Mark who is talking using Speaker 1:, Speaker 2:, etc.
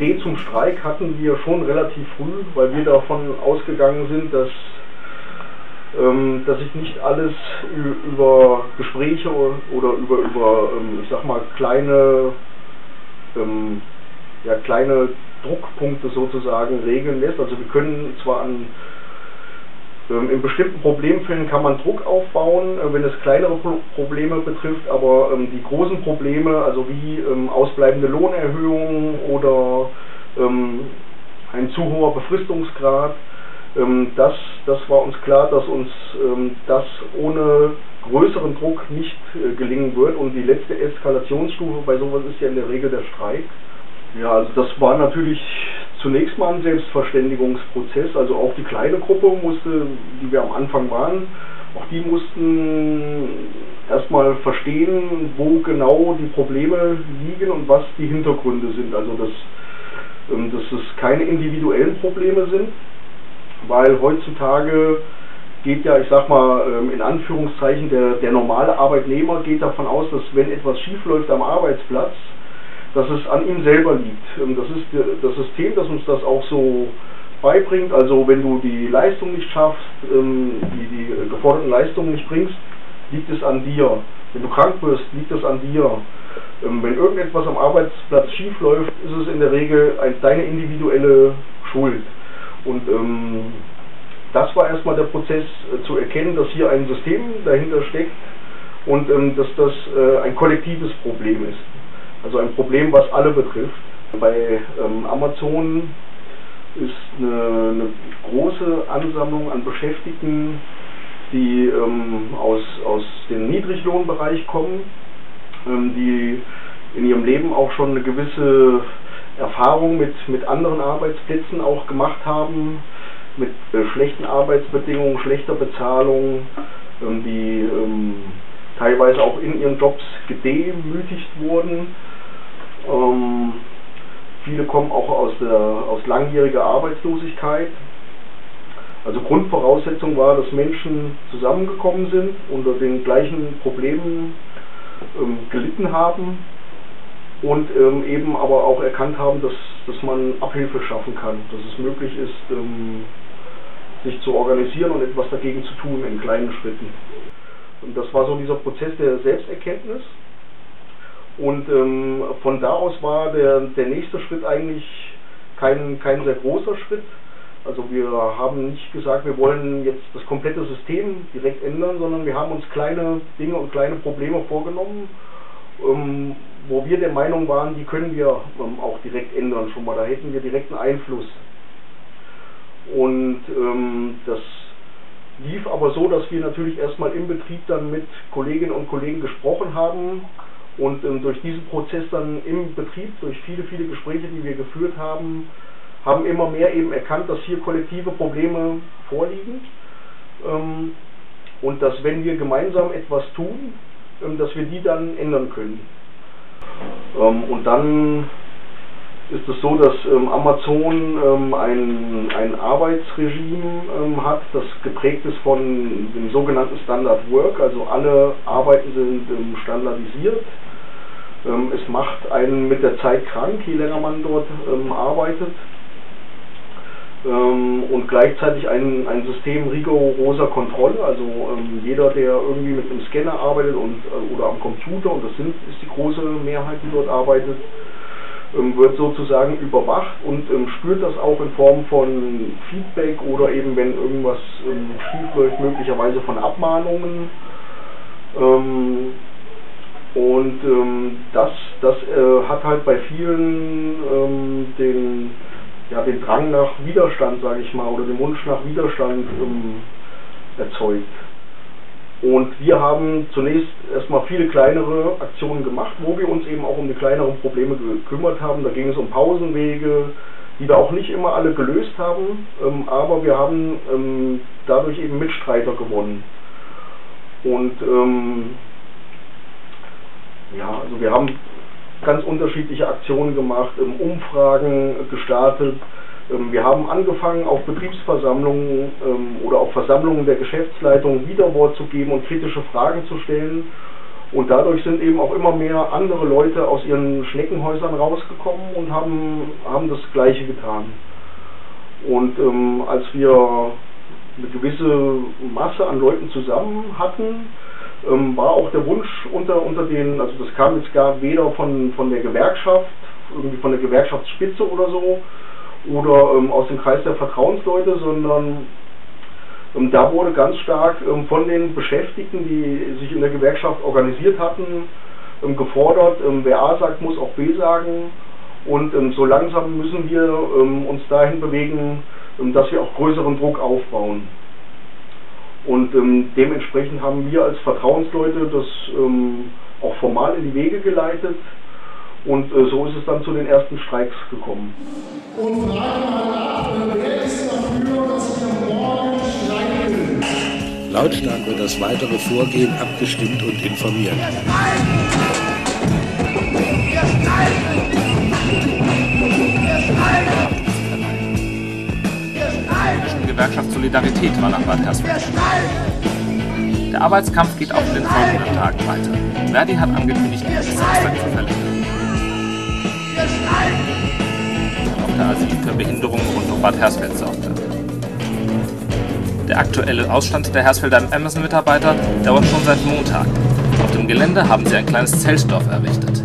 Speaker 1: Idee zum Streik hatten wir schon relativ früh, weil wir davon ausgegangen sind, dass sich nicht alles über Gespräche oder über ich sag mal, kleine Druckpunkte sozusagen regeln lässt. Also wir können zwar in bestimmten Problemfällen kann man Druck aufbauen, wenn es kleinere Probleme betrifft, aber die großen Probleme, also wie ausbleibende Lohnerhöhungen oder ein zu hoher Befristungsgrad, das war uns klar, dass uns das ohne größeren Druck nicht gelingen wird, und die letzte Eskalationsstufe bei sowas ist ja in der Regel der Streik. Ja, also das war natürlich zunächst mal ein Selbstverständigungsprozess, also auch die kleine Gruppe die wir am Anfang waren, auch die mussten erstmal verstehen, wo genau die Probleme liegen und was die Hintergründe sind, also dass es keine individuellen Probleme sind, weil heutzutage geht ja, ich sag mal, in Anführungszeichen, der normale Arbeitnehmer geht davon aus, dass wenn etwas schief läuft am Arbeitsplatz, dass es an ihm selber liegt. Das ist das System, das uns das auch so beibringt. Also wenn du die Leistung nicht schaffst, die geforderten Leistungen nicht bringst, liegt es an dir. Wenn du krank wirst, liegt es an dir. Wenn irgendetwas am Arbeitsplatz schief läuft, ist es in der Regel deine individuelle Schuld. Und das war erstmal der Prozess, zu erkennen, dass hier ein System dahinter steckt und dass das ein kollektives Problem ist. Also ein Problem, was alle betrifft. Bei Amazon ist eine große Ansammlung an Beschäftigten, die aus dem Niedriglohnbereich kommen, die in ihrem Leben auch schon eine gewisse Erfahrung mit anderen Arbeitsplätzen auch gemacht haben, mit schlechten Arbeitsbedingungen, schlechter Bezahlung, die teilweise auch in ihren Jobs gedemütigt wurden. Viele kommen auch aus langjähriger Arbeitslosigkeit. Also Grundvoraussetzung war, dass Menschen zusammengekommen sind, unter den gleichen Problemen gelitten haben und eben aber auch erkannt haben, dass man Abhilfe schaffen kann, dass es möglich ist, sich zu organisieren und etwas dagegen zu tun in kleinen Schritten. Und das war so dieser Prozess der Selbsterkenntnis. Und von da aus war der nächste Schritt eigentlich kein sehr großer Schritt. Also wir haben nicht gesagt, wir wollen jetzt das komplette System direkt ändern, sondern wir haben uns kleine Dinge und kleine Probleme vorgenommen, wo wir der Meinung waren, die können wir auch direkt ändern schon mal, da hätten wir direkten Einfluss. Und das lief aber so, dass wir natürlich erstmal im Betrieb dann mit Kolleginnen und Kollegen gesprochen haben und durch diesen Prozess dann im Betrieb, durch viele Gespräche, die wir geführt haben, haben immer mehr eben erkannt, dass hier kollektive Probleme vorliegen und dass, wenn wir gemeinsam etwas tun, dass wir die dann ändern können. Und dann ist es so, dass Amazon ein Arbeitsregime hat, das geprägt ist von dem sogenannten Standard Work, also alle Arbeiten sind standardisiert. Es macht einen mit der Zeit krank, je länger man dort arbeitet. Und gleichzeitig ein System rigoroser Kontrolle, also jeder, der irgendwie mit einem Scanner arbeitet oder am Computer, und das ist die große Mehrheit, die dort arbeitet, wird sozusagen überwacht und spürt das auch in Form von Feedback oder eben, wenn irgendwas schief läuft, möglicherweise von Abmahnungen. Das hat halt bei vielen den Drang nach Widerstand, sage ich mal, oder den Wunsch nach Widerstand erzeugt. Und wir haben zunächst erstmal viele kleinere Aktionen gemacht, wo wir uns eben auch um die kleineren Probleme gekümmert haben. Da ging es um Pausenwege, die wir auch nicht immer alle gelöst haben, aber wir haben dadurch eben Mitstreiter gewonnen. Und also wir haben ganz unterschiedliche Aktionen gemacht, Umfragen gestartet. Wir haben angefangen, auf Betriebsversammlungen oder auf Versammlungen der Geschäftsleitung Widerwort zu geben und kritische Fragen zu stellen. Und dadurch sind eben auch immer mehr andere Leute aus ihren Schneckenhäusern rausgekommen und haben das Gleiche getan. Und als wir eine gewisse Masse an Leuten zusammen hatten, war auch der Wunsch unter den, also das kam jetzt gar weder von der Gewerkschaft, irgendwie von der Gewerkschaftsspitze oder so, oder aus dem Kreis der Vertrauensleute, sondern da wurde ganz stark von den Beschäftigten, die sich in der Gewerkschaft organisiert hatten, gefordert, wer A sagt, muss auch B sagen. Und so langsam müssen wir uns dahin bewegen, dass wir auch größeren Druck aufbauen. Und dementsprechend haben wir als Vertrauensleute das auch formal in die Wege geleitet. Und so ist es dann zu den ersten Streiks gekommen.
Speaker 2: Und frage mal ab, wer ist dafür, dass wir morgen streiken?
Speaker 3: Lautstark wird das weitere Vorgehen abgestimmt und informiert.
Speaker 4: Die Gewerkschaft Solidarität war nach Bad Hersfeld. Der Arbeitskampf geht auch in den folgenden Tagen weiter. Verdi hat angekündigt, bis Samstag zu verlängern. Auf der A7 für Behinderungen rund um Bad Hersfeld sorgte. Der aktuelle Ausstand der Hersfelder Amazon-Mitarbeiter dauert schon seit Montag. Auf dem Gelände haben sie ein kleines Zeltdorf errichtet.